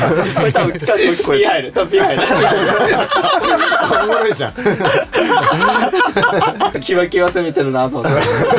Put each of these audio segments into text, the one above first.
これ多分ピ入る、多分ピ入る。 おもろいじゃん。 キワキワ攻めてるなと思って。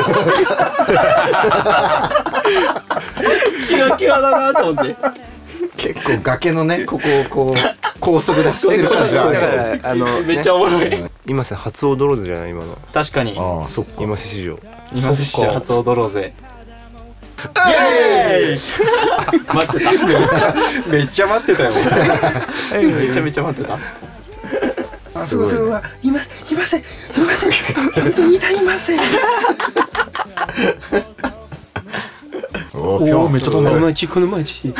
キワキワだなと思って。 結構崖のね、ここをこう高速で走ってる感じはあだかる。 らめっちゃおもろい。 今さ初オドローゼじゃない今の確かに。 ああ、そっか。 今瀬市場。 今摂氏初踊ろうぜ。イエーイ。待ってた。 めっちゃ待ってたよ。 めちゃめちゃ待ってた。 すごい。 いません本当にいません。 おお、めっちゃ飛んでる。 このマジ。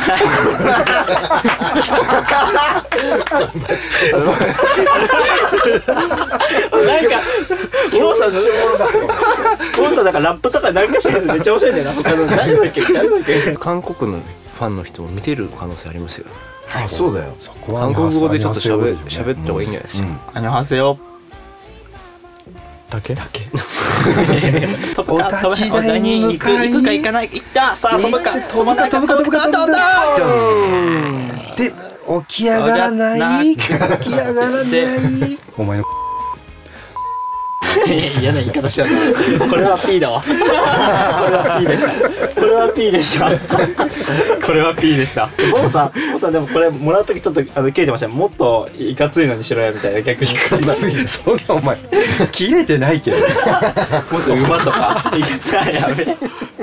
なんか王さんなんかラップとかなんかしらめっちゃ面白いんだよな。他の誰だっけ。 韓国のファンの人も見てる可能性ありますよ。 あ、そうだよ。 韓国語でちょっと喋った方がいいんじゃないですか。 アニョハセヨ。 だけ？ 飛ぶか飛ばない。お題に行くか行かない。行った。さあ飛ぶか飛ばない。飛ぶか飛んだ。 で起き上がらないお前の嫌な言い方しちゃうな。これは P だわ。これは P でした。ボンさんでもこれもらう時ちょっと切れてました。もっといかついのにしろやみたいな。逆にそんなお前切れてないけど。 もっと馬とかいかついやべ。